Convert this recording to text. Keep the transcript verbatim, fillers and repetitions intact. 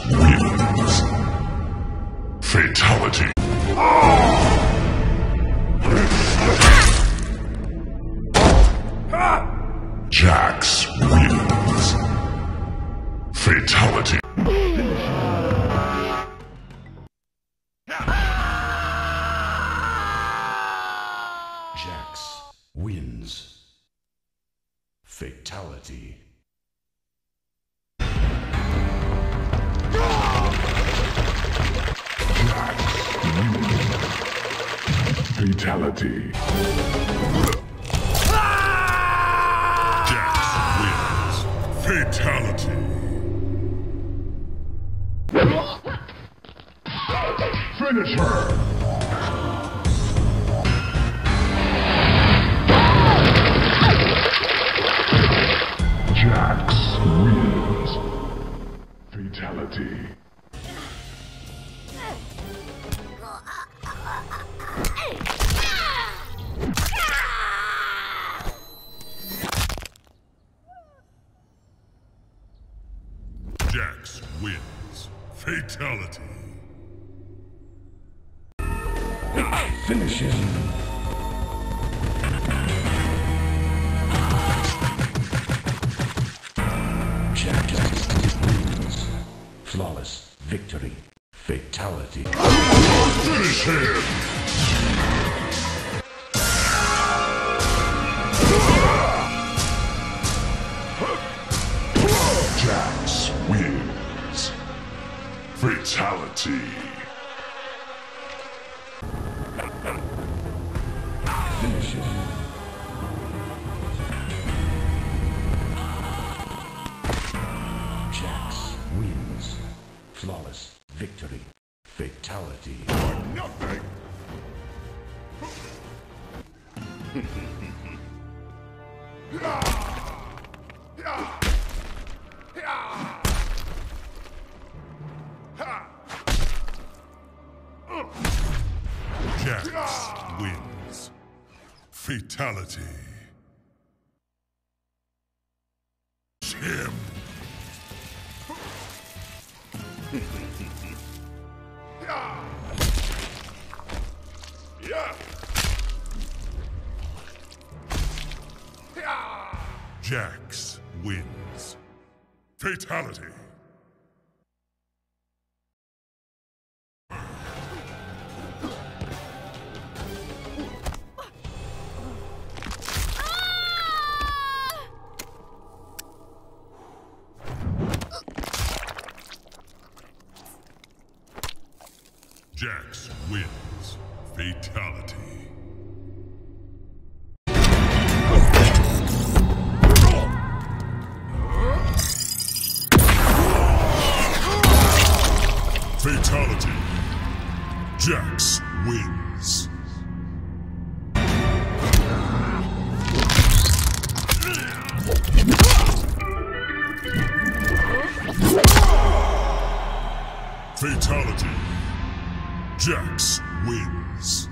wins. Fatality. Jax wins. Fatality. Jax wins. Fatality. Fatality. Jax wins. Fatality. Finish her. Jax wins. Fatality. Jax wins. Fatality. Finish him. Jax wins. Flawless victory. Fatality. Finish him! Jax wins. Fatality. Finish him. Jax wins. Flawless victory. Fatality. For nothing! Jax wins. Fatality. Him. Jax wins. Fatality. Jax wins. Fatality. Fatality. Jax wins. Fatality. Jax wins.